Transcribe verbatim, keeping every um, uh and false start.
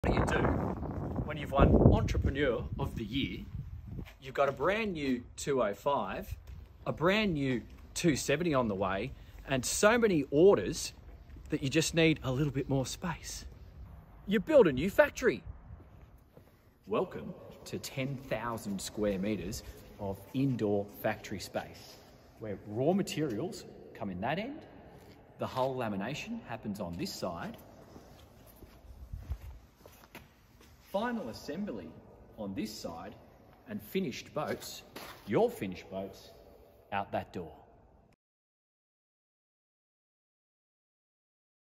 What do you do when you've won Entrepreneur of the Year? You've got a brand new two oh five, a brand new two seventy on the way, and so many orders that you just need a little bit more space. You build a new factory. Welcome to ten thousand square meters of indoor factory space, where raw materials come in that end, the hull lamination happens on this side, final assembly on this side, and finished boats, your finished boats, out that door.